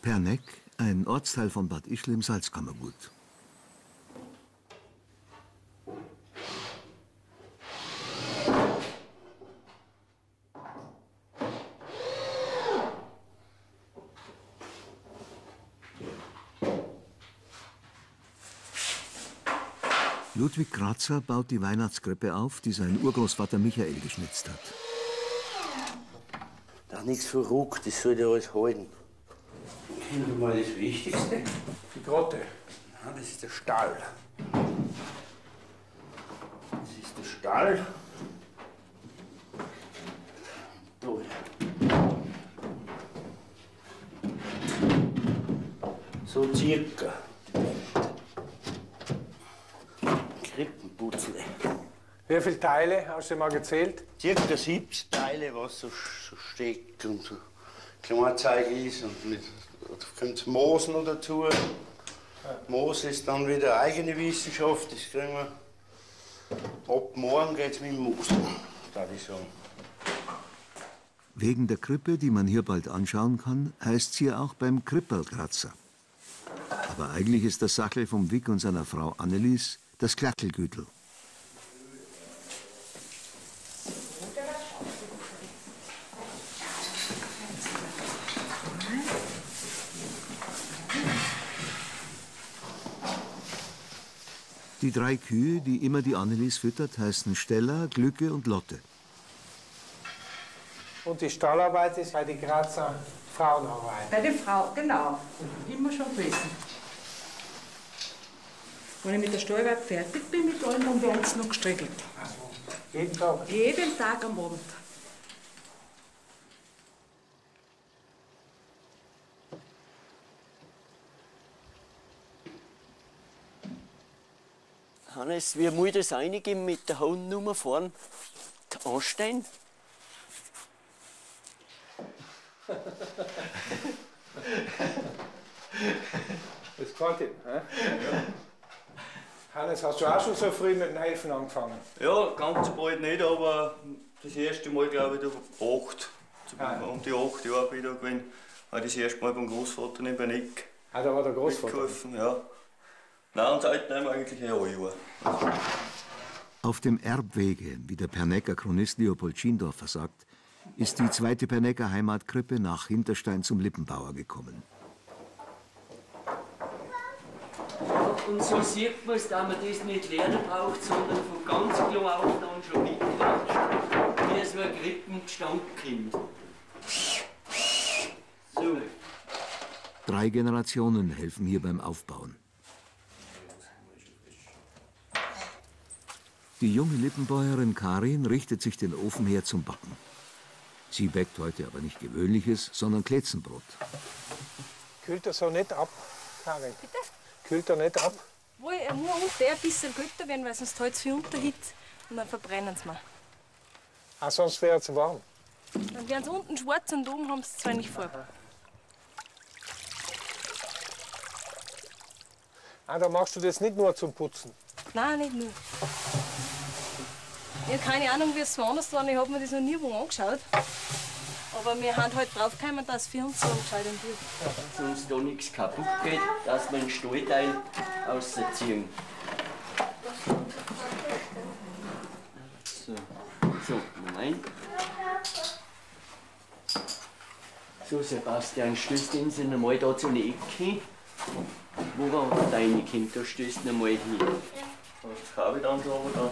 Perneck, ein Ortsteil von Bad Ischl im Salzkammergut. Ludwig Grazer baut die Weihnachtskrippe auf, die sein Urgroßvater Michael geschnitzt hat. Da nichts verrückt, das soll ja alles halten. Kennen wir mal das Wichtigste? Die Grotte. Nein, das ist der Stall. Das ist der Stall. Da. So circa. Krippenputzle. Wie viele Teile hast du mal gezählt? Circa 70 Teile, was so steckt und so Kleinzeug ist. Und mit, da kommt Moos noch dazu. Moos ist dann wieder eigene Wissenschaft. Das kriegen wir. Ab morgen geht's mit dem Moos, darf ich sagen. Wegen der Krippe, die man hier bald anschauen kann, heißt es hier auch beim Kripperl Grazer. Aber eigentlich ist das Sachl vom Wick und seiner Frau Annelies das Klackelgütel. Die 3 Kühe, die immer die Annelies füttert, heißen Stella, Glücke und Lotte. Und die Stallarbeit ist bei den Grazer Frauenarbeit? Bei den Frauen, genau. Immer schon gewesen. Wenn ich mit der Stallarbeit fertig bin, mit allem, dann werden sie noch gestriegelt. Also, jeden Tag? Jeden Tag am Abend. Hannes, wie muss das reingehen mit der Handnummer vorn anstehen? Das gefällt ihm, hä? Ja. Hannes, hast du auch schon so früh mit dem Helfen angefangen? Ja, ganz bald nicht, aber das erste Mal, glaube ich, um die 8 Jahre wieder gewesen, habe ich das erste Mal beim Großvater in Perneck. Ah, da war der Großvater? Mitgeholfen, ja. Nein, und seitdem eigentlich ein Jahr. Auf dem Erbwege, wie der Pernecker Chronist Leopold Schiendorfer sagt, ist die zweite Pernecker Heimatkrippe nach Hinterstein zum Lippenbauer gekommen. Und so sieht man es, dass man das nicht lernen braucht, sondern von ganz klein auf dann schon mitlernt, wie so ein Krippengestank kommt. So. 3 Generationen helfen hier beim Aufbauen. Die junge Lippenbäuerin Karin richtet sich den Ofen her zum Backen. Sie bäckt heute aber nicht gewöhnliches, sondern Kletzenbrot. Kühlt er so nicht ab, Karin? Bitte? Kühlt er nicht ab? Er muss unten ein bisschen kälter werden, weil sonst hält es viel Unterhitze und dann verbrennen sie mir. Ah, sonst wäre es warm. Dann werden sie unten schwarz und oben haben sie zwar nicht Farbe. Ah, da machst du das nicht nur zum Putzen? Nein, nicht nur. Ich habe keine Ahnung, wie es woanders war. Ich habe mir das noch nie wo angeschaut. Aber wir haben halt draufgekommen, dass für uns so entscheidend wird. Dass uns da nichts kaputt geht, dass wir einen Stallteil rausziehen. So, Moment. So, Sebastian, stößt ihn sich einmal da zu einer Ecke. Wo er reinkommt, da stößt ihn einmal hin. Das Kabel dann da, oder?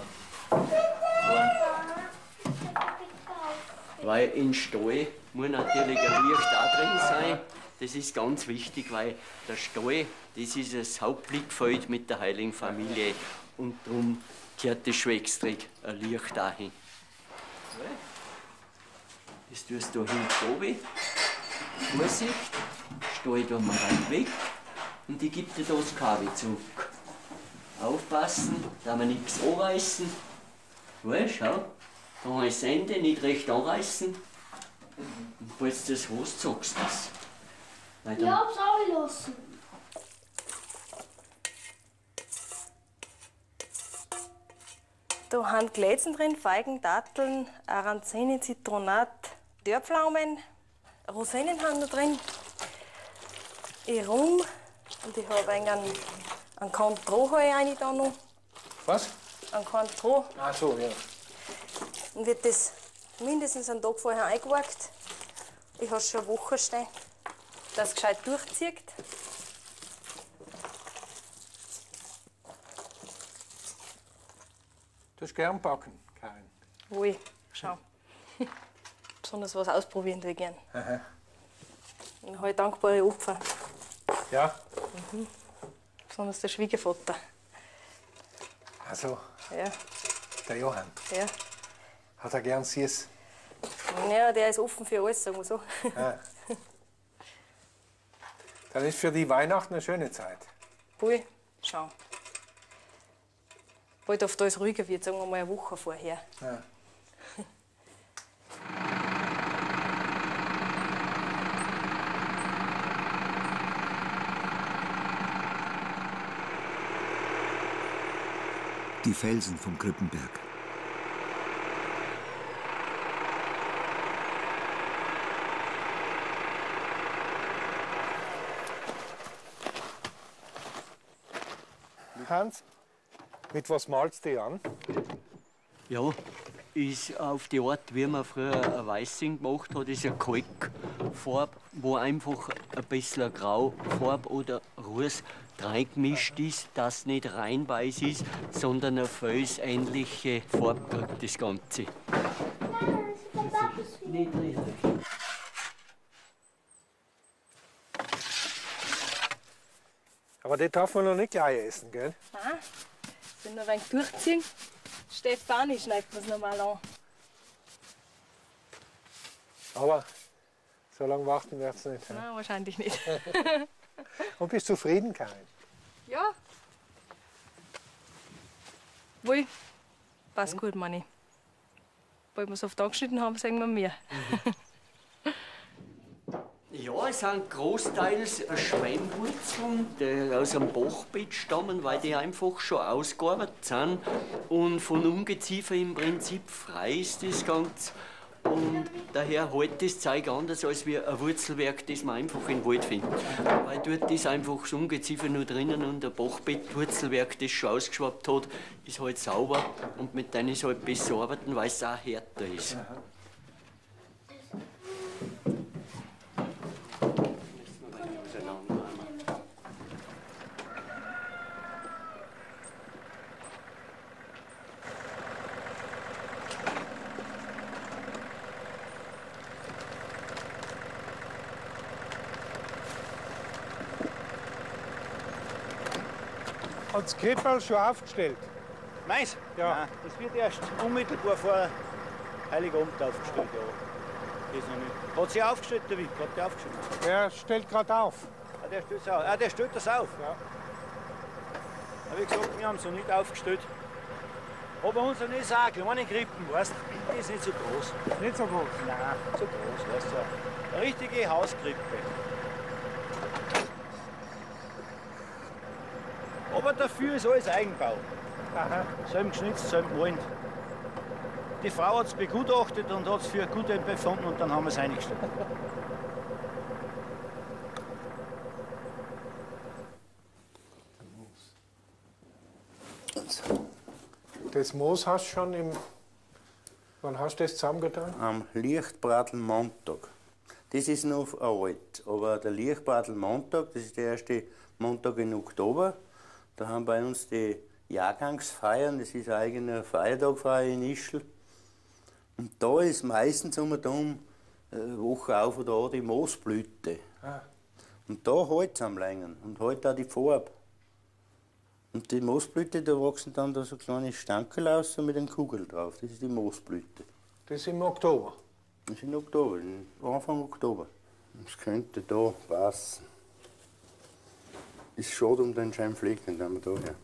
Weil im Stall muss natürlich ein Licht da drin sein. Das ist ganz wichtig, weil der Stall, das ist das Hauptblickfeld mit der Heiligen Familie. Und darum gehört das schon extra ein Licht dahin. Das tust du hinten oben. Vorsicht, Stall da mal rein weg. Und ich gebe dir das Kabel zurück. Aufpassen, dass wir nichts anreißen. Schau, da ist das Ende, nicht recht anreißen. Und falls du das hast, sagst du das. Ich hab's auch gelassen. Da haben Glätzen drin, Feigen, Datteln, Aranzene, Zitronat, Dörrpflaumen, Rosinen haben da drin. Ich rum und ich habe einen Kant Stroh rein da noch. Was? Einen Kant Stroh. Ach so, ja. Dann wird das mindestens einen Tag vorher eingewagt. Ich habe schon eine Woche stehen, dass es gescheit durchzieht. Du hast gern backen, Karin. Ui, schau. Besonders was ausprobieren tue ich gern. Aha. Und halt dankbare Opfer. Ja? Besonders der Schwiegervater. Also, Ja, der Johann. ja. Hat er gern süß? Ja, der ist offen für alles, sagen wir so. Ja. Dann ist für die Weihnachten eine schöne Zeit. Ui, schau. Bald oft alles ruhiger wird, sagen wir mal eine Woche vorher. Ja. Die Felsen vom Krippenberg. Hans, mit was malst du an? Ja, ist auf die Art, wie man früher ein Weißing gemacht hat, ist eine Kalkfarbe, wo einfach ein bisschen Graufarbe oder Ruß reingemischt ist, das nicht rein weiß ist, sondern eine felsähnliche Farbe kriegt das Ganze. Das ist nicht richtig. Aber die darf man noch nicht gleich essen, gell? Nein, wenn wir ein wenig durchziehen, Stefanie schneidet man es nochmal an. Aber so lange warten wir jetzt nicht. Nein, wahrscheinlich nicht. Und bist du zufrieden, Karin? Ja. Wohl, passt gut, Manni. Weil wir es oft angeschnitten haben, sagen wir mehr. Ja, es sind großteils Schwemmwurzeln, die aus dem Bachbett stammen, weil die einfach schon ausgearbeitet sind und von Ungeziefer im Prinzip frei ist das Ganze. Und daher hält das Zeug anders als wie ein Wurzelwerk, das man einfach im Wald findet. Weil dort ist einfach das Ungeziefer nur drinnen und ein Bachbettwurzelwerk, das schon ausgeschwappt hat, ist halt sauber und mit denen ist halt besser arbeiten, weil es auch härter ist. Hat das Krippel schon aufgestellt? Meins? Ja. Nein, das wird erst unmittelbar vor Heiligabend aufgestellt. Ja. Ist noch nicht. Hat sie aufgestellt, der Wick? Hat der aufgestellt? Der stellt gerade auf. Ah, der stellt es auf. Ah, der stellt das auf? Ja. Aber wie gesagt, wir haben es noch nicht aufgestellt. Aber unser ist auch eine kleine Krippen, weißt du? Die ist nicht so groß. Nicht so groß? Nein, so groß, weißt du. Eine richtige Hauskrippe. Aber dafür ist alles Eigenbau. Aha. Selben geschnitzt, selben gemahlen. Die Frau hat es begutachtet und hat es für gut befunden und dann haben wir es eingestellt. Das Moos hast du schon im. Wann hast du das zusammengetan? Am Lichtbratel-Montag. Das ist noch alt, aber der Lichtbratel-Montag, das ist der erste Montag in Oktober. Da haben bei uns die Jahrgangsfeiern, das ist ein eigener Feiertag frei in Ischl. Und da ist meistens eine Woche auf oder an die Moosblüte. Ah. Und da hält es am längeren und hält auch die Farbe. Und die Moosblüte, da wachsen dann da so kleine Stankel aus mit einer Kugel drauf. Das ist die Moosblüte. Das ist im Oktober. Das ist in Oktober, Anfang Oktober. Das könnte da passen. Ist schade um den schönen Fleck, den haben wir da her.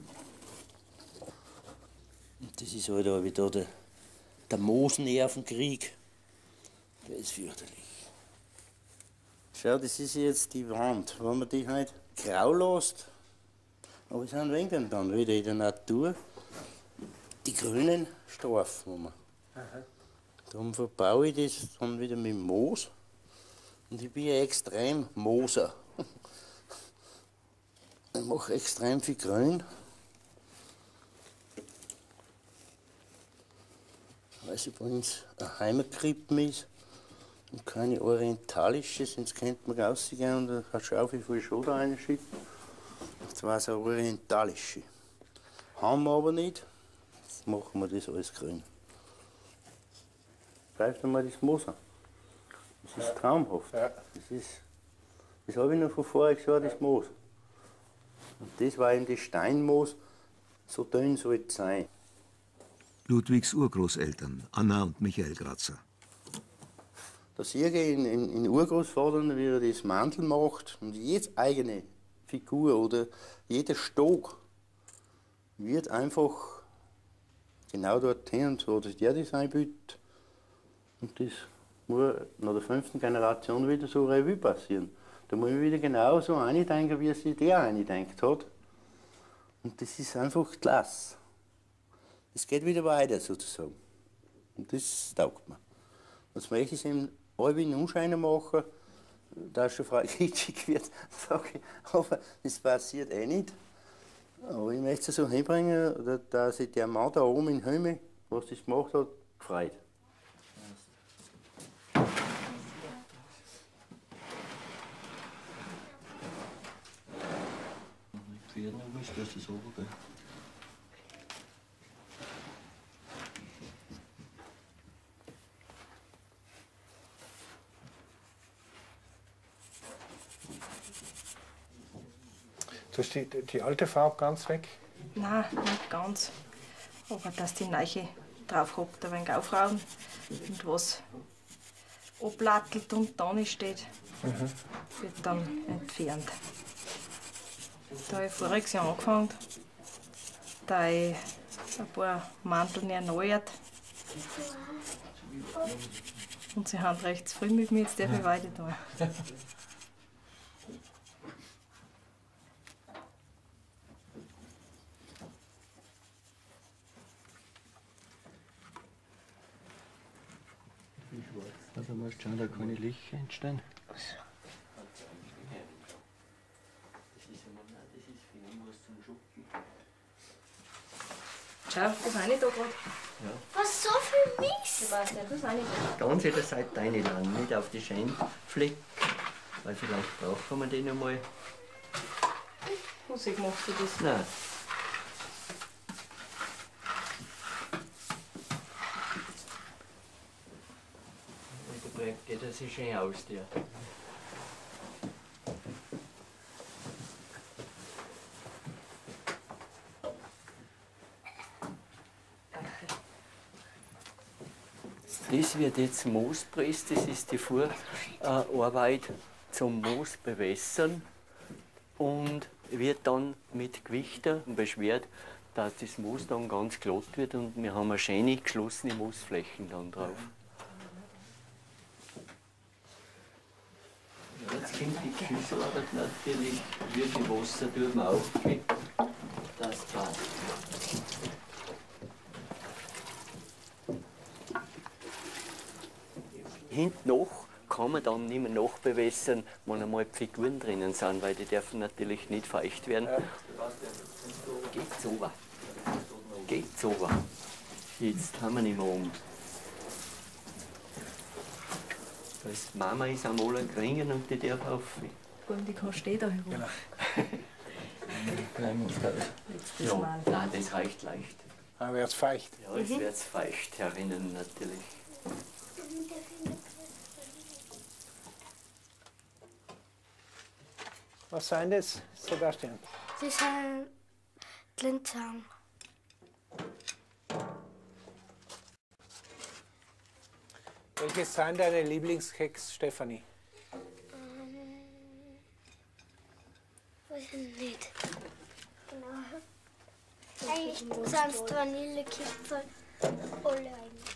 Und das ist halt auch wieder der Moosnervenkrieg. Der ist fürchterlich. Schau, das ist jetzt die Wand. Wenn man die halt grau lässt, aber es sind wegen dann wieder in der Natur die grünen Streifen. Darum verbaue ich das dann wieder mit Moos. Und ich bin ja extrem Moser. Ich mache extrem viel Grün. Weil es übrigens eine Heimatkrippe ist und keine orientalische, sonst könnte man rausgehen und da kannst du auch viel Schoder reinschütten. Das war eine orientalische. Haben wir aber nicht, jetzt machen wir das alles grün. Greif dir mal das Moos an. Das ist traumhaft. Ja. Das habe ich noch von voriges Jahr, das Moos. Und das war eben das Steinmoos, so dünn soll es sein. Ludwigs Urgroßeltern, Anna und Michael Grazer. Da sehe ich in Urgroßvatern, wie er das Mantel macht und jede eigene Figur oder jeder Stock wird einfach genau dorthin, so dass der das einbietet. Und das muss nach der 5. Generation wieder so Revue passieren. Da muss ich wieder genau so eindenken, wie sich der eingedenkt hat. Und das ist einfach klasse. Es geht wieder weiter sozusagen. Und das taugt mir. Jetzt möchte ich es eben halbwegs unscheiner machen, da schon Frau kitschig wird, sage ich, aber das passiert eh nicht. Aber ich möchte es so hinbringen, dass sich der Mann da oben in Höme, was das gemacht hat, gefreut. Das ist okay. Du hast die alte Farbe ganz weg? Nein, nicht ganz. Aber dass die neue drauf hockt, ein wenig aufrauben und was ablattelt und da nicht steht, wird dann entfernt. Da habe ich voriges Jahr angefangen, da ich ein paar Manteln erneuert. Und sie haben recht zufrieden mit mir, jetzt darf ich weiter tun. Also musst schauen, da keine Lichter entstehen. Schau, das eine da gerade. Ja. Was so viel Mist? Ich weiß nicht, das eine da. Ganz in der Seite rein lang, nicht auf die Scheinfleck, weil vielleicht braucht man den einmal. Musik machst du das? Nein. Da geht er sich schön aus, der. Das wird jetzt Moospress, das ist die Vorarbeit zum Moos bewässern und wird dann mit Gewichten beschwert, dass das Moos dann ganz glatt wird und wir haben eine schöne geschlossene Moosflächen dann drauf. Ja, jetzt kommt die Kühlarbeit natürlich, wie viel Wasser tut man aufgeben, das passt. Hinten noch kann man dann nicht mehr nachbewässern, wenn einmal die Figuren drinnen sind, weil die dürfen natürlich nicht feucht werden. Geht's runter. Geht's runter. Jetzt haben wir nicht mehr um. Das Mama ist einmal ein Gringen und die darf auf. Und die kann stehen da herum. Ja, nein, das reicht leicht. Dann wird es feucht. Ja, jetzt wird es feucht herinnen natürlich. Was sind das, Sebastian? Das sind Linzahn. Welches sind deine Lieblingskeks, Stefanie? Weiß ich nicht. Genau. Eigentlich sind es Vanillekipferl. Alle eigentlich.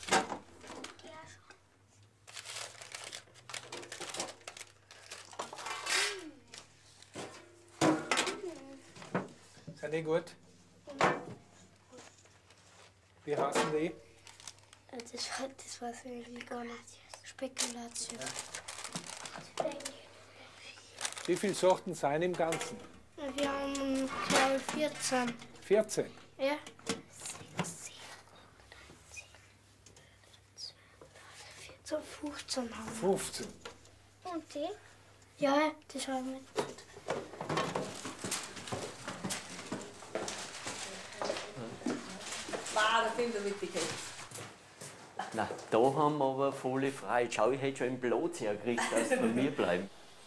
Sind die gut? Wie heißen die? Das weiß ich eigentlich gar nicht. Spekulation. Wie viele Sorten sind im Ganzen? Wir haben, glaube ich, 14. 14? Ja. 15 haben wir. 15. Und die? Ja, die schauen wir. Da finden wir die Kette. Na, da haben wir aber volle Freiheit. Schau, ich hätte schon einen Platz hergekriegt, dass sie von mir bleiben.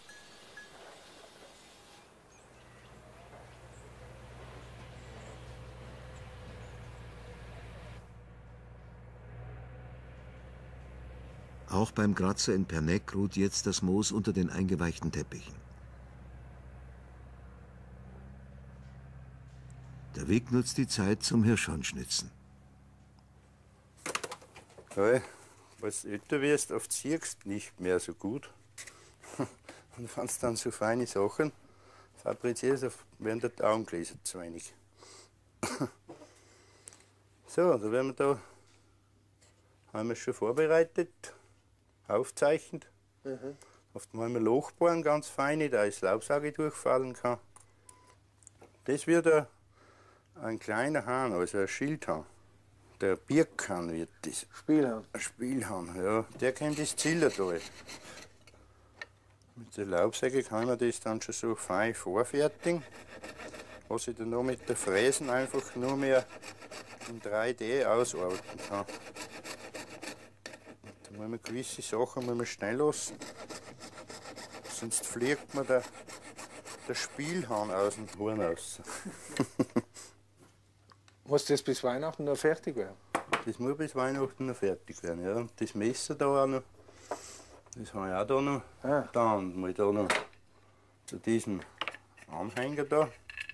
Auch beim Grazer in Perneck ruht jetzt das Moos unter den eingeweichten Teppichen. Der Weg nutzt die Zeit zum Hirschhornschnitzen. Weil, als du älter wirst, oft siehst du nicht mehr so gut. Und wenn du dann so feine Sachen fabrizierst, werden die Augengläser zu wenig. So, da werden wir da, haben wir schon vorbereitet, aufzeichnet. Oft mal ein Loch bohren, ganz feine, da das Laubsauge durchfallen kann. Das wird ein kleiner Hahn, also ein Schildhahn. Der Birkhahn wird das. Spielhahn? Ein Spielhahn, ja. Der kennt das Zillertal. Mit der Laubsäge kann man das dann schon so fein vorfertigen. Was ich dann noch mit der Fräsen einfach nur mehr in 3D ausarbeiten kann. Da muss man gewisse Sachen schnell lassen. Sonst fliegt man der Spielhahn aus dem Horn raus. Muss das bis Weihnachten noch fertig werden? Das muss bis Weihnachten noch fertig werden, ja. Und das Messer da auch noch, das habe ich auch da noch. Dann muss ich da noch zu diesem Anhänger da,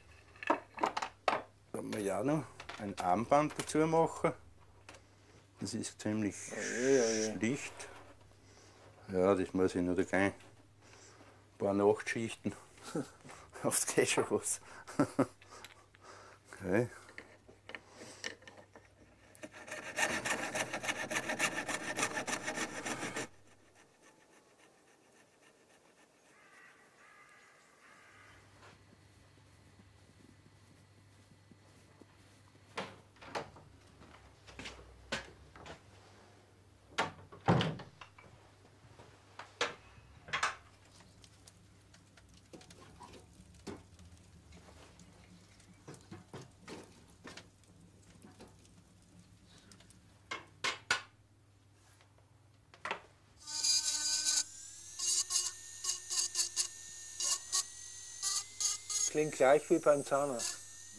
da muss ich auch noch ein Armband dazu machen. Das ist ziemlich schlicht. Ja, das muss ich noch da gehen. Ein paar Nachtschichten. Oft geht schon was. Okay. Klingt gleich wie beim Zahnarzt.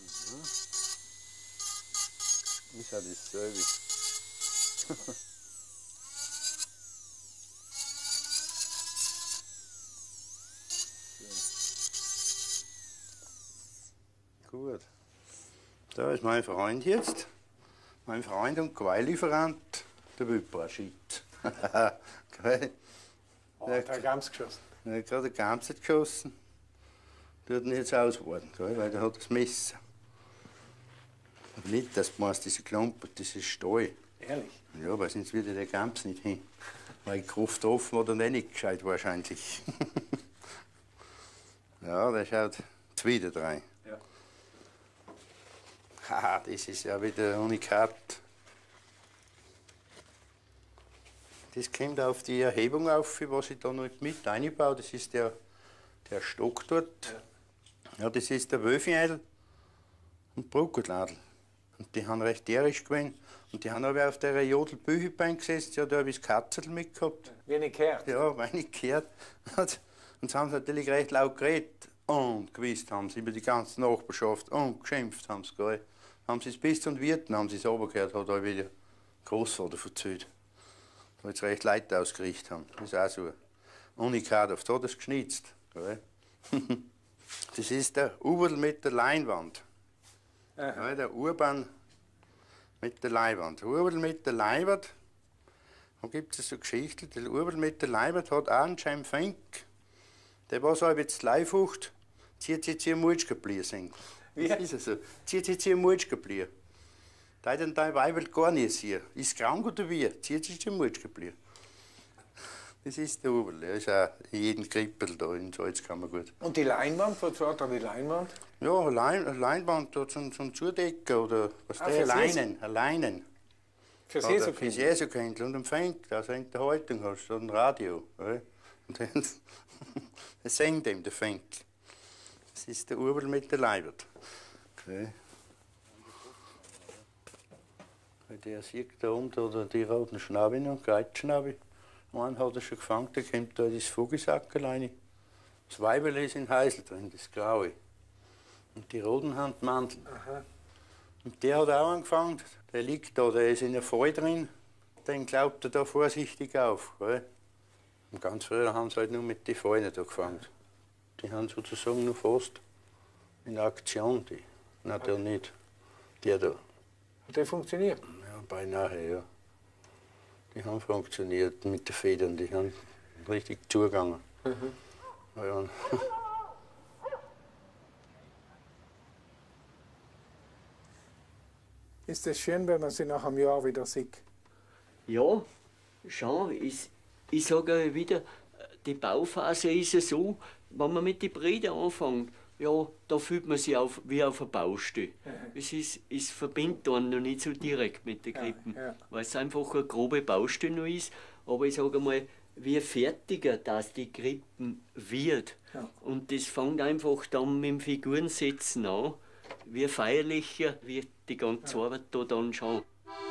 Ist ja dasselbe. Gut. Da ist mein Freund jetzt. Mein Freund und Quaillieferant, der Wipperschit. Der hat Gams geschossen. Der hat gerade eine Gams geschossen. Tut ihn jetzt auswarten, weil der hat das Messer. Aber nicht, dass du meinst, diese Klumpen, das ist Stahl. Ehrlich? Ja, weil sonst würde der Gams nicht hin. Weil die Kraft offen war dann eh nicht gescheit wahrscheinlich. Ja, der schaut wieder rein. Ja. Haha, das ist ja wieder Unikat. Das kommt auf die Erhebung auf, was ich da noch mit einbaue. Das ist der Stock dort. Ja, das ist der Wölfenädel und Brokotladel. Und die haben recht derisch gewesen. Und die haben aber auf der Jodelbüchebein gesessen. Ja, da habe ich das Katzel mitgehabt. Wie nicht gehört? Ja, weil nicht gehört. Und sie haben natürlich recht laut geredet. Und gewusst haben sie über die ganze Nachbarschaft. Und geschimpft haben sie, gell. Haben sie es bis zum Wirten, haben sie es runtergehört, hat auch wieder Großvater verzählt. Weil sie recht Leute ausgerichtet haben. Das ist auch so. Unikat, auf da das geschnitzt. Gell. Das ist der Uberl mit der Leinwand. Ja, der Urban mit der Leinwand. Der Uberl mit der Leinwand, da gibt es so Geschichten. Der Uberl mit der Leinwand hat auch einen Schein Fink. Der war so ein bisschen Leifucht, zieht sich ein Mulchgeblier singen. Wie ist es so? Zieht sich ein Mulchgeblier. Da hat dein Weibel gar nicht hier. Ist krank oder wie? Zieht sich ein Mulchgeblier. Das ist der Oberl. Der ist auch in jedem Krippel da in Salzkammergut. Und die Leinwand, was war da die Leinwand? Ja, eine Leinwand da zum Zudecken oder was der Leinen. Fürs Jesukändel und ein Fenster, dass du in der Haltung hast, oder ein Radio. Ja. Und dann singt ihm der Fenkel. Das ist der Oberl mit der Leibert. Okay. Der sieht da unten oder die roten Schnabel noch, Geitschnabel. Einen hat er schon gefangen, der kommt da das Vogelsackel rein. Das Weiberl ist in Heisel drin, das Graue. Und die roten haben die Mandeln. Und der hat auch angefangen, der liegt da, der ist in der Fall drin. Den glaubt er da vorsichtig auf. Gell? Und ganz früher haben sie halt nur mit den Fallen da gefangen. Die haben sozusagen nur fast in Aktion, die. Nein, der nicht. Der da. Hat der funktioniert? Ja, beinahe, ja. Die haben funktioniert mit den Federn, die haben richtig zugegangen. Ja. Ist das schön, wenn man sie nach einem Jahr wieder sieht? Ja, schon. Ich sage wieder, die Bauphase ist ja so, wenn man mit den Brettern anfängt, ja, da fühlt man sich wie auf einer Baustelle. Es verbindet einen noch nicht so direkt mit den Krippen, weil es einfach eine grobe Baustelle noch ist. Aber ich sage mal, wie fertiger das die Krippen wird. Ja. Und das fängt einfach dann mit dem Figurensetzen an, wie feierlicher wird die ganze Arbeit da dann schon.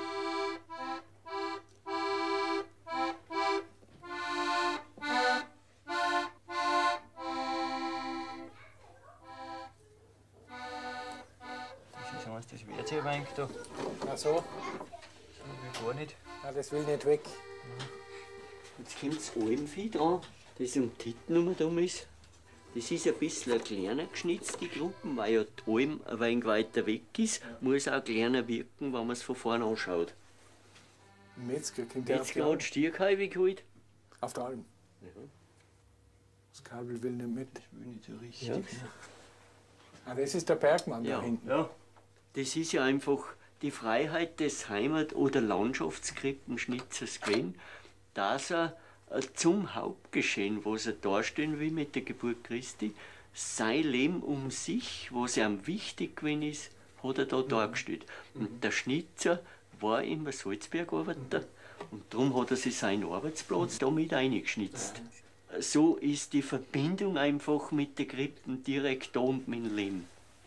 Das wird sich ein wenig da. Ach so? Das will gar nicht. Ja, das will nicht weg. Jetzt kommt das Almvieh dran, das um die Titten herum ist. Das ist ein bisschen eine kleiner geschnitzt, die Gruppen, weil ja die Alm ein wenig weiter weg ist, muss auch kleiner wirken, wenn man es von vorne anschaut. Ein Metzger kommt ja Metzger hat Stierkalbe geholt. Auf der Alm? Ja. Das Kabel will nicht mit. Das will nicht so richtig. Ja. Ah, das ist der Bergmann Ja. da hinten. Ja. Das ist ja einfach die Freiheit des Heimat- oder Landschaftskrippenschnitzers gewesen, dass er zum Hauptgeschehen, was er darstellen will mit der Geburt Christi, sein Leben um sich, was ihm wichtig gewesen ist, hat er da dargestellt. Und der Schnitzer war immer Salzbergarbeiter und darum hat er sich seinen Arbeitsplatz da mit eingeschnitzt. So ist die Verbindung einfach mit den Krippen direkt da unten im Leben.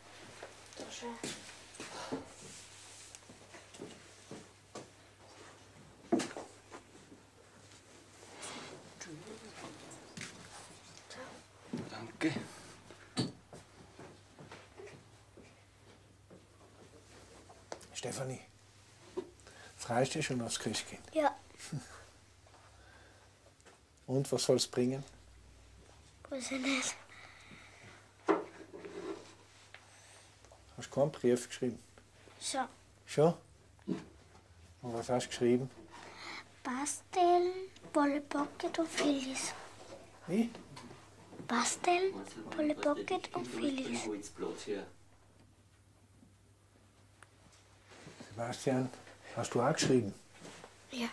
Danke. Stefanie, freust du dich schon aufs Christkind? Ja, Und was soll es bringen? weiß ich nicht. Hast du keinen Brief geschrieben? So, Schon? Und was hast du geschrieben? Basteln, Polly Pocket und Phyllis. Wie? Basteln, Polly Pocket und Phyllis. Sebastian, hast du auch geschrieben? Ja,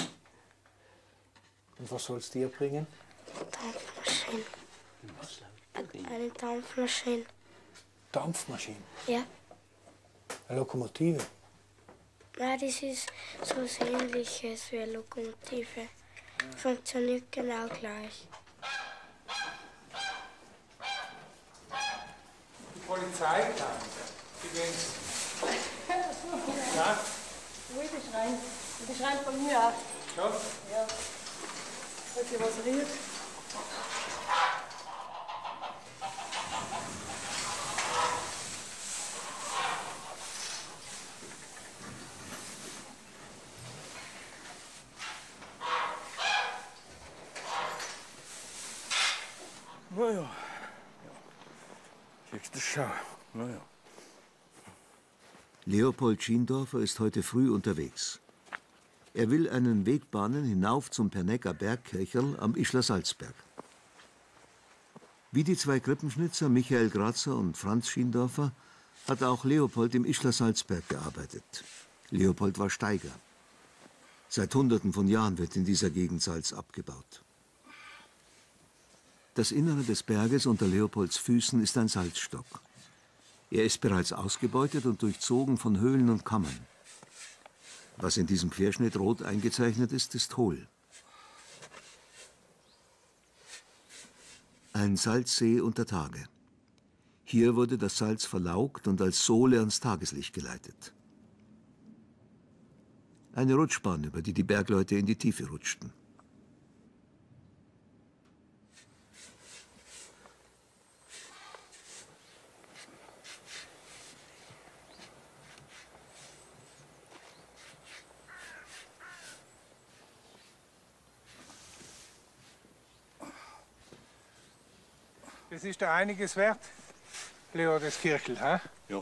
Und was soll es dir bringen? Dampfmaschine. Eine Dampfmaschine. Dampfmaschine? Ja. Eine Lokomotive? Nein, das ist so was Ähnliches wie eine Lokomotive. Funktioniert genau gleich. Die Polizei kam. Die gehen. Ja? Wo ist die Schrein? Die Schrein von mir auch. Schon? Ja. Falls ihr was riecht. Na ja. Siehst du schon. Na ja. Leopold Schiendorfer ist heute früh unterwegs. Er will einen Weg bahnen hinauf zum Pernecker Bergkircherl am Ischler Salzberg. Wie die zwei Krippenschnitzer Michael Grazer und Franz Schiendorfer hat auch Leopold im Ischler Salzberg gearbeitet. Leopold war Steiger. Seit Hunderten von Jahren wird in dieser Gegend Salz abgebaut. Das Innere des Berges unter Leopolds Füßen ist ein Salzstock. Er ist bereits ausgebeutet und durchzogen von Höhlen und Kammern. Was in diesem Querschnitt rot eingezeichnet ist, ist hohl. Ein Salzsee unter Tage. Hier wurde das Salz verlaugt und als Sohle ans Tageslicht geleitet. Eine Rutschbahn, über die die Bergleute in die Tiefe rutschten. Das ist da einiges wert, Leo, das Kirchel, hä? Ja.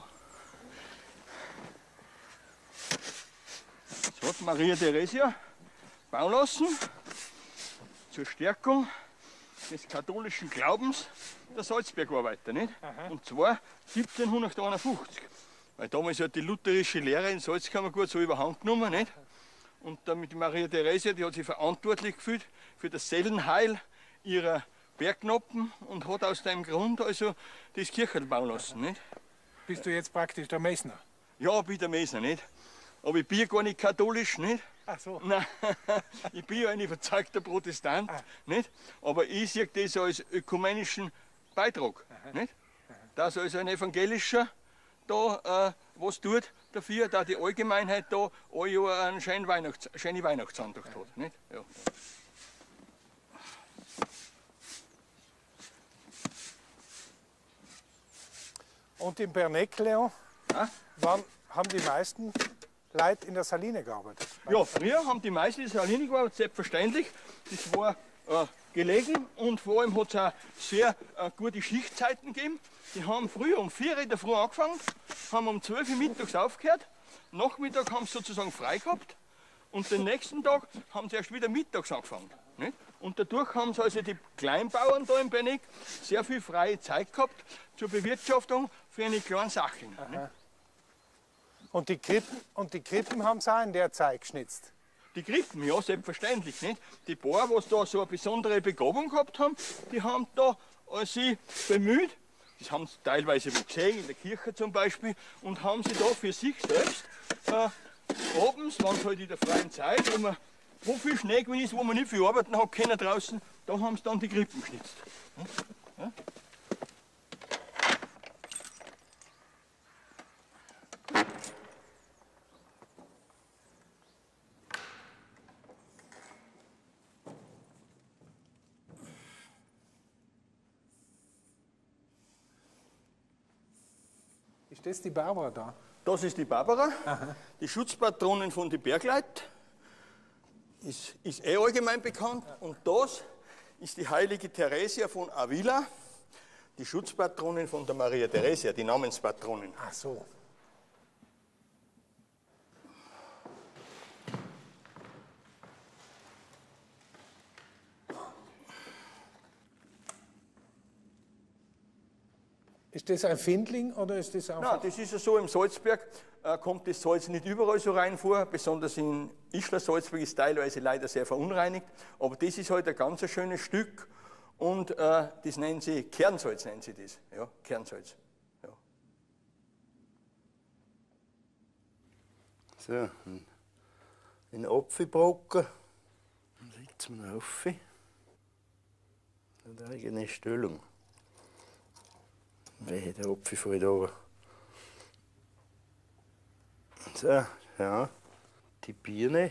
Das hat Maria Theresia bauen lassen zur Stärkung des katholischen Glaubens der Salzbergarbeiter, nicht? Und zwar 1751. Weil damals hat die lutherische Lehre in Salzkammergut so überhand genommen, nicht? Und damit die Maria Theresia, die hat sich verantwortlich gefühlt für das Seelenheil ihrer Bergknappen und hat aus dem Grund also das Kirchel bauen lassen, nicht? Bist du jetzt praktisch der Messner? Ja, ich bin der Messner, nicht? Aber ich bin ja gar nicht katholisch, nicht? Ach so. Nein, ich bin ja ein überzeugter Protestant, nicht? Aber ich sehe das als ökumenischen Beitrag, nicht? Dass also ein Evangelischer da was tut dafür, dass die Allgemeinheit da ein Jahr eine schöne Weihnachtsandacht hat, nicht? Ja. Und im Berneck, Leon, wann haben die meisten Leute in der Saline gearbeitet? Ja, früher haben die meisten in der Saline gearbeitet, selbstverständlich. Das war gelegen und vor allem hat es auch sehr gute Schichtzeiten gegeben. Die haben früher um 4 Uhr in der Früh angefangen, haben um 12 Uhr mittags aufgehört. Nachmittag haben sie sozusagen frei gehabt und den nächsten Tag haben sie erst wieder mittags angefangen. Nicht? Und dadurch haben sie also die Kleinbauern da im Berneck sehr viel freie Zeit gehabt zur Bewirtschaftung für eine kleine Sache. Und die Krippen haben sie auch in der Zeit geschnitzt? Die Krippen, ja, selbstverständlich. Nicht? Die paar, die da so eine besondere Begabung gehabt haben, die haben da sich bemüht, das haben sie teilweise wohl gesehen, in der Kirche zum Beispiel, und haben sie da für sich selbst abends, wenn es halt in der freien Zeit, wo viel Schnee gewesen ist, wo man nicht viel arbeiten hat können draußen, da haben sie dann die Krippen geschnitzt. Ja? Ist das die Barbara da? Das ist die Barbara, die Schutzpatronin von den Bergleuten. Ist allgemein bekannt. Und das ist die heilige Theresia von Avila, die Schutzpatronin von der Maria Theresia, die Namenspatronin. Ach so. Ist das ein Findling oder ist das einfach? Nein, das ist ja so, im Salzberg kommt das Salz nicht überall so rein vor, besonders in Ischler Salzberg ist teilweise leider sehr verunreinigt, aber das ist halt ein ganz schönes Stück und das nennen sie Kernsalz, nennen sie das, ja, Kernsalz. Ja. So, ein Apfelbrocken, dann setzen wir auf. Eine eigene Stellung. Wehe, der Apfel fällt runter. So, ja, die Birne.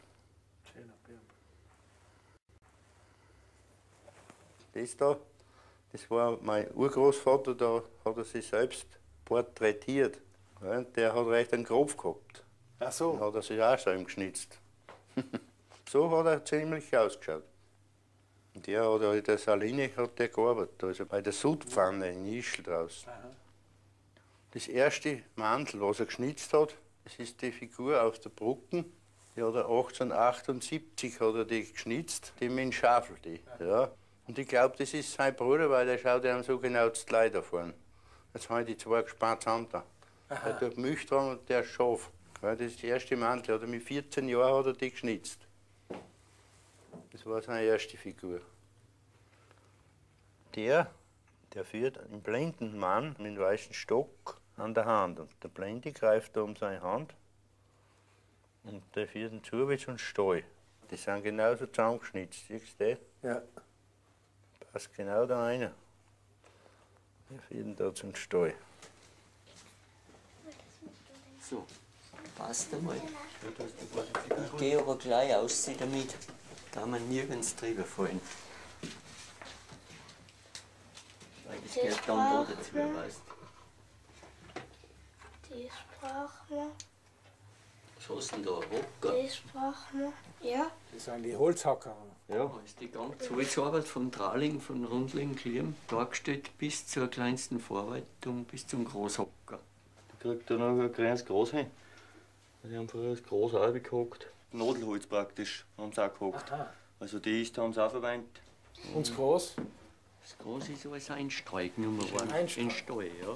Das da, das war mein Urgroßvater, da hat er sich selbst porträtiert. Ja, der hat recht einen Kopf gehabt. Ach so. Dann hat er sich auch so geschnitzt. So hat er ziemlich ausgeschaut. Und der hat in der Saline hat der gearbeitet, also bei der Sudpfanne in Ischl draußen. Das erste Mantel, was er geschnitzt hat, das ist die Figur aus der Brucken. Die hat er 1878 hat er die geschnitzt, die mit dem Schafel. Die, ja. Und ich glaube, das ist sein Bruder, weil der schaut ihm so genau das Kleid vorne. Jetzt haben die zwei gespannt zusammen. Der tut Milch dran und der ist scharf. Ja, das ist der erste Mantel, hat er mit 14 Jahren hat er die geschnitzt. Das war seine erste Figur. Der führt einen blinden Mann mit einem weißen Stock an der Hand. Und der Blinde greift da um seine Hand und der führt ihn zu wie so ein Stall. Die sind genauso zusammengeschnitzt, siehst du das? Ja. Passt genau da rein. Der führt ihn da zum Stall. So, passt einmal. Ich gehe aber gleich aus damit, da man nirgends drüber fallen. Weil das gehört dann da dazu, weißt du. Das brauchen wir. Was hast du denn da, ein Hocker? Das brauchen wir, ja. Das sind die Holzhacker. Ja. Da ist die ganze Holzarbeit vom Trahling, von Rundling, Klirm dargestellt bis zur kleinsten Verarbeitung, bis zum Großhocker. Da kriegt er noch ein kleines Gras hin. Die haben früher das Gras auch gehackt. Nadelholz praktisch haben sie auch gehackt. Aha. Also die ist haben sie auch verwendet. Und das Gras? Das Gras ist alles Einstreik Nummer 1. In Stall, ja.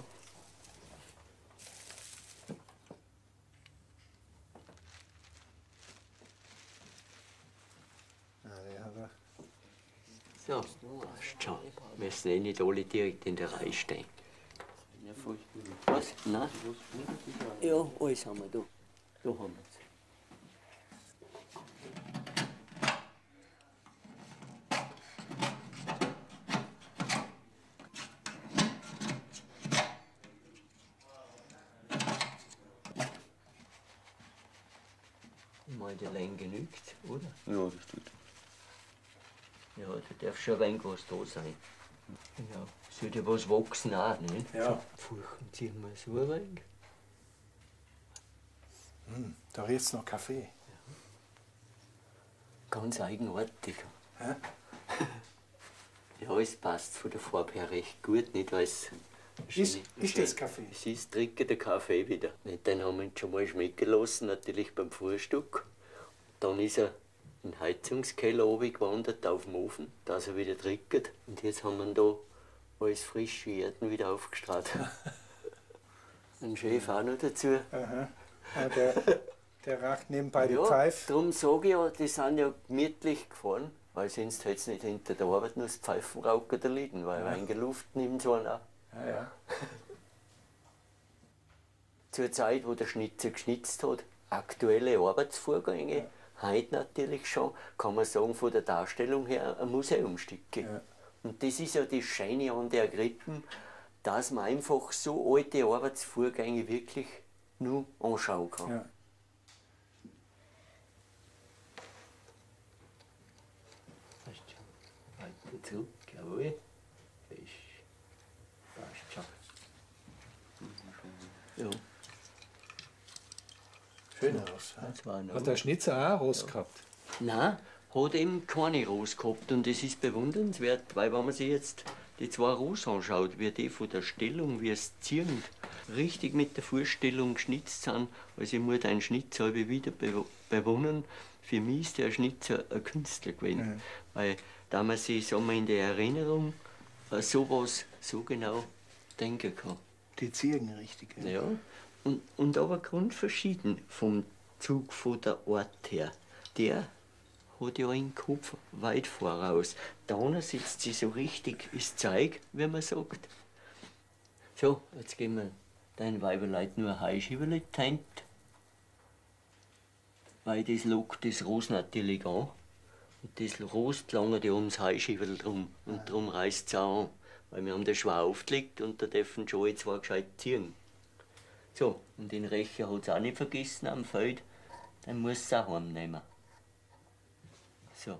So, passt schon. Wir müssen eh nicht alle direkt in der Reihe stehen. Was? Nein? Ja, alles haben wir da. Da haben wir es. Mal der Länge genügt, oder? Ja, das tut. Ja, da darf schon ein wenig was da sein. Genau. Sollte ja was wachsen auch, nicht? Ja. Furchen ziehen wir so ein wenig. Da riecht's noch Kaffee. Ja. Ganz eigenartig. Hä? Ja, es passt von der Farbe her recht gut, nicht als. Ist das Kaffee? Es ist trinken der Kaffee wieder. Den haben wir uns schon mal schmecken lassen, natürlich beim Frühstück. Dann ist er in den Heizungskeller runtergewandert auf den Ofen, dass er wieder trinkt. Und jetzt haben wir ihn da als frische Erden wieder aufgestrahlt. Ein Chef auch noch dazu. Aha. Ja, der raucht nebenbei die Ja, Pfeife. darum sage ich ja, die sind ja gemütlich gefahren, weil sonst hätte es nicht hinter der Arbeit nur das Pfeifenrauchen da liegen, weil Reingeluft nimmt so einen auch. Ja, ja. Zur Zeit, wo der Schnitzer geschnitzt hat, aktuelle Arbeitsvorgänge, ja. Heute natürlich schon, kann man sagen, von der Darstellung her ein Museumsstück. Ja. Und das ist ja das Schöne an der Krippen, dass man einfach so alte Arbeitsvorgänge wirklich nur anschauen kann. Ja. Weiter zurück, jawohl. Passt schon. Ja. Schön aus. Hat der Schnitzer auch Rost gehabt? Nein, hat eben keine Rose gehabt. Und es ist bewundernswert, weil wenn man sich jetzt die zwei Rosen anschaut, wie die von der Stellung, wie es ziehend richtig mit der Vorstellung geschnitzt sind. Also ich muss einen Schnitzer wieder bewundern. Für mich ist der Schnitzer ein Künstler gewesen. Ja. Weil da man sich sagen wir, in der Erinnerung sowas so genau denken kann. Die ziehen richtig. Ja. Und aber grundverschieden vom Zug von der Art her. Der hat ja einen Kopf weit voraus. Da sitzt sie so richtig ins Zeug, wie man sagt. So, jetzt geben wir deinen Weiberleut nur ein Heischieberle teint. Weil das lockt das Ros natürlich an. Und das rost lange ja ums Heischieberl drum. Und darum reißt es auch an. Weil wir haben den schwer aufgelegt und da dürfen schon zwei gescheit ziehen. So, und den Recher hat es auch nicht vergessen am Feld. Dann muss es auch heimnehmen. So.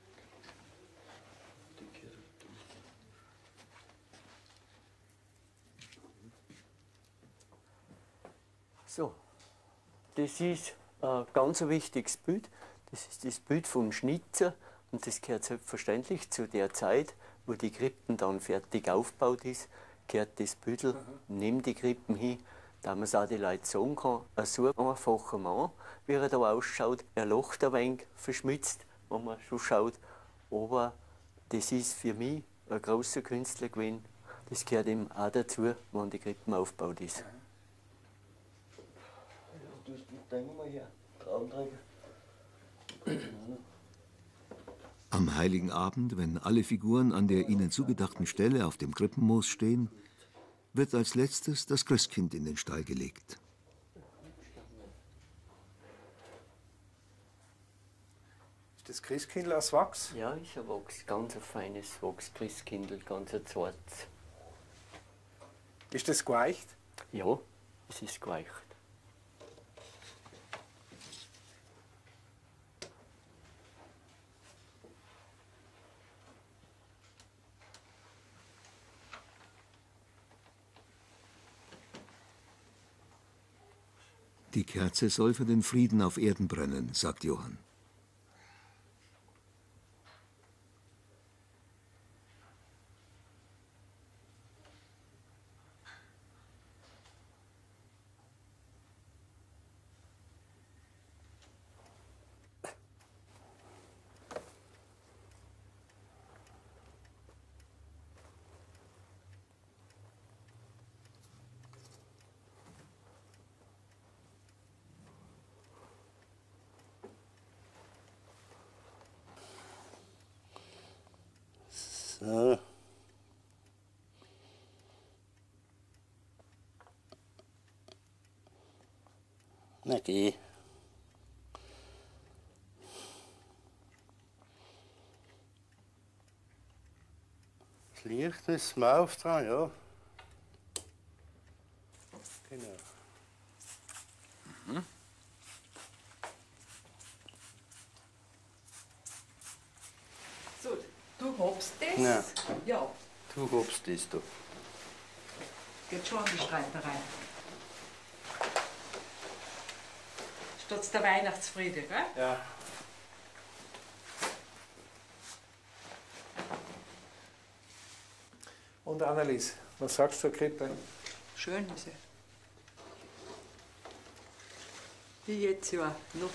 So, das ist ein ganz wichtiges Bild. Das ist das Bild vom Schnitzer und das gehört selbstverständlich zu der Zeit, wo die Krippen dann fertig aufgebaut ist, gehört das Büdel neben die Krippen hin, da man es auch die Leute sagen kann, ein so einfacher Mann, wie er da ausschaut, er lacht ein wenig verschmitzt, wenn man schon schaut, aber das ist für mich ein großer Künstler gewesen. Das gehört ihm auch dazu, wenn die Krippen aufgebaut ist. Ja, du hast den mal her, Traumträger. Am Heiligen Abend, wenn alle Figuren an der ihnen zugedachten Stelle auf dem Krippenmoos stehen, wird als letztes das Christkind in den Stall gelegt. Ist das Christkindl aus Wachs? Ja, ist ein Wachs, ganz ein feines Wachs, Christkindl, ganz ein zartes. Ist das geweicht? Ja, es ist geweicht. Die Kerze soll für den Frieden auf Erden brennen, sagt Johann. So. Na geh. Das Licht ist mal auf dran, ja. Genau. Mhm. So, du habst das? Nein. Ja. Du habst das da. Geht schon an die Streiterei. Steht's der Weihnachtsfriede, gell? Ja. Und Annelies, was sagst du zur Krippe? Schön ist sie. Wie jetzt ja noch.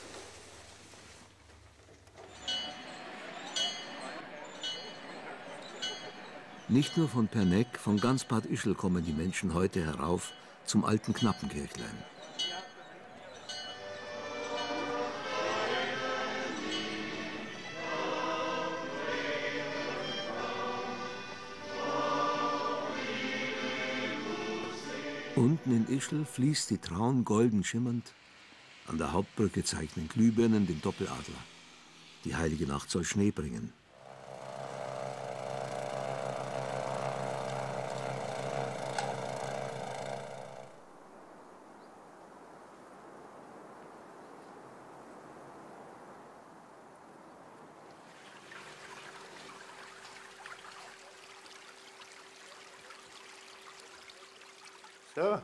Nicht nur von Perneck, von ganz Bad Ischl kommen die Menschen heute herauf zum alten Knappenkirchlein. Unten in Ischl fließt die Traun golden schimmernd. An der Hauptbrücke zeichnen Glühbirnen den Doppeladler. Die heilige Nacht soll Schnee bringen. So.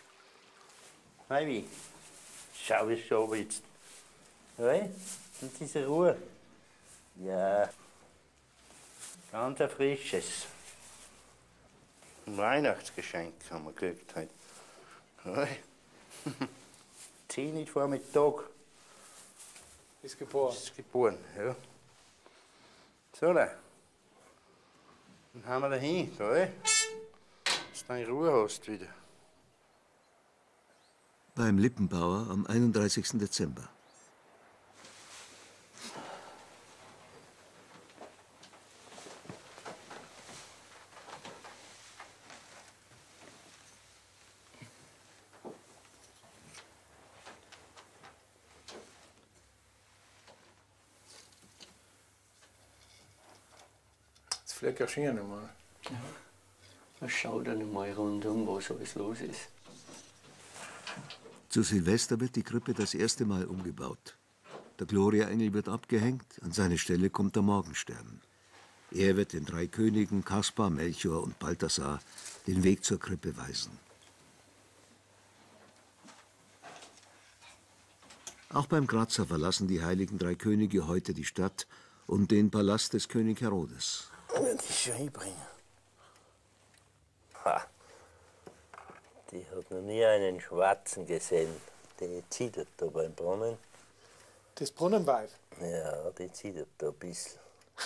Ivy, schau es schon jetzt. Hey, und diese Ruhe. Ja. Ganz ein frisches. Ein Weihnachtsgeschenk haben wir gekriegt heute. Hey. 10 Uhr Vormittag. Ist geboren. Ist geboren, ja. So, da. Dann haben wir da hin, gell? Dass du deine Ruhe hast wieder. Beim Lippenbauer am 31. Dezember. Jetzt fliegt ja schön einmal. Ja. Schau dann mal rundum, was alles los ist. Zu Silvester wird die Krippe das erste Mal umgebaut. Der Gloria-Engel wird abgehängt, an seine Stelle kommt der Morgenstern. Er wird den 3 Königen Kaspar, Melchior und Balthasar den Weg zur Krippe weisen. Auch beim Grazer verlassen die heiligen 3 Könige heute die Stadt und den Palast des König Herodes. Die schon hinbringen. Ha. Die hat noch nie einen Schwarzen gesehen. Die zittert da beim Brunnen. Das Brunnenweib? Ja, die zittert da ein bisschen.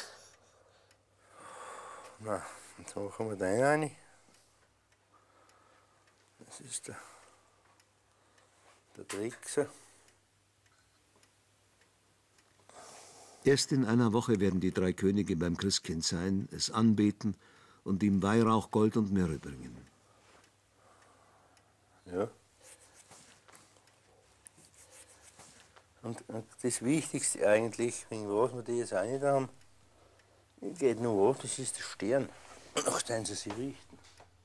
Na, jetzt machen wir den rein. Das ist der Trickser. Erst in einer Woche werden die 3 Könige beim Christkind sein, es anbeten und ihm Weihrauch, Gold und Myrrhe bringen. Ja. Und das Wichtigste eigentlich, wegen was wir die jetzt auch nicht haben, geht nur auf, das ist der Stern, nach dem sie sich richten.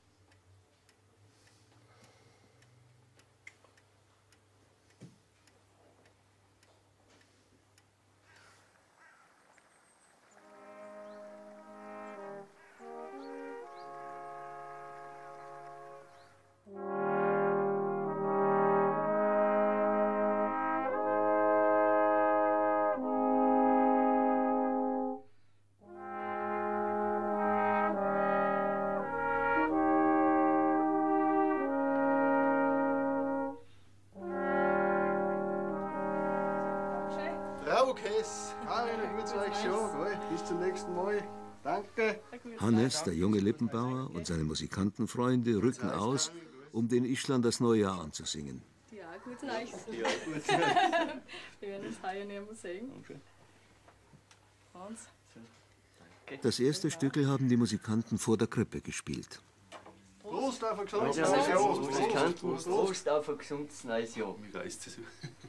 Bis zum nächsten Mal. Danke. Hannes, der junge Lippenbauer, und seine Musikantenfreunde rücken aus, um den Ischlern das neue Jahr anzusingen. Ja, gute Nacht. Ja, gut. Wir werden uns heuer nicht mehr sehen. Hans. Das erste Stückel haben die Musikanten vor der Krippe gespielt. Prost auf ein gesundes neues Jahr. Musikanten, Prost auf ein gesundes neues Jahr. Wie heißt es?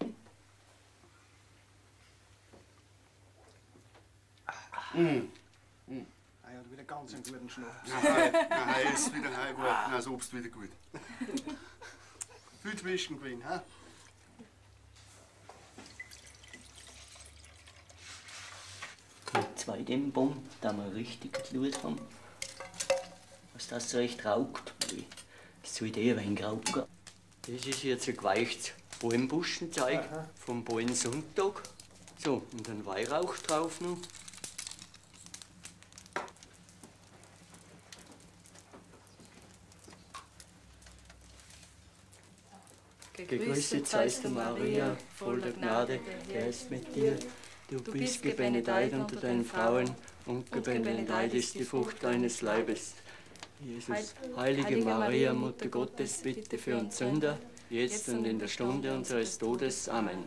Er hat wieder ganz einen guten Schnaps. Nein, ist wieder gut. Nein, das Obst wieder gut. Viel zwischen gewesen, ha? Mit 2 Dämmbaum, da wir richtig geschaut haben, was das so recht raucht. Das soll der ein rauchen. Das ist jetzt ein geweichtes Balmbuschenzeug vom Balmsonntag. So, und dann Weihrauch drauf noch. Gegrüßet seist du, Maria, voll der Gnade, der Herr ist mit dir. Du bist gebenedeit unter den Frauen, und gebenedeit ist die Frucht deines Leibes. Jesus, heilige Maria, Mutter Gottes, bitte für uns Sünder, jetzt und in der Stunde unseres Todes. Amen.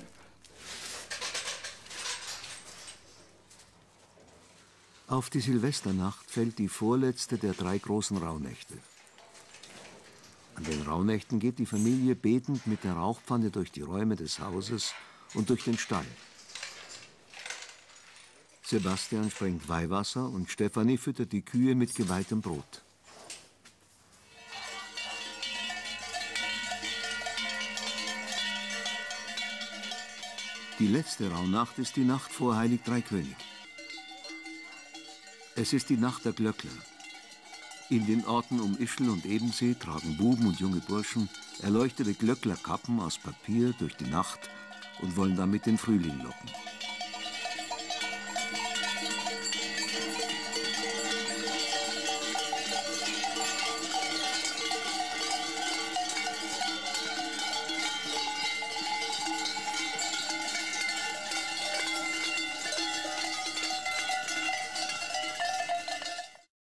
Auf die Silvesternacht fällt die vorletzte der 3 großen Rauhnächte. An den Rauhnächten geht die Familie betend mit der Rauchpfanne durch die Räume des Hauses und durch den Stall. Sebastian sprengt Weihwasser und Stefanie füttert die Kühe mit geweihtem Brot. Die letzte Rauhnacht ist die Nacht vor Heilig Dreikönig. Es ist die Nacht der Glöckler. In den Orten um Ischl und Ebensee tragen Buben und junge Burschen erleuchtete Glöcklerkappen aus Papier durch die Nacht und wollen damit den Frühling locken.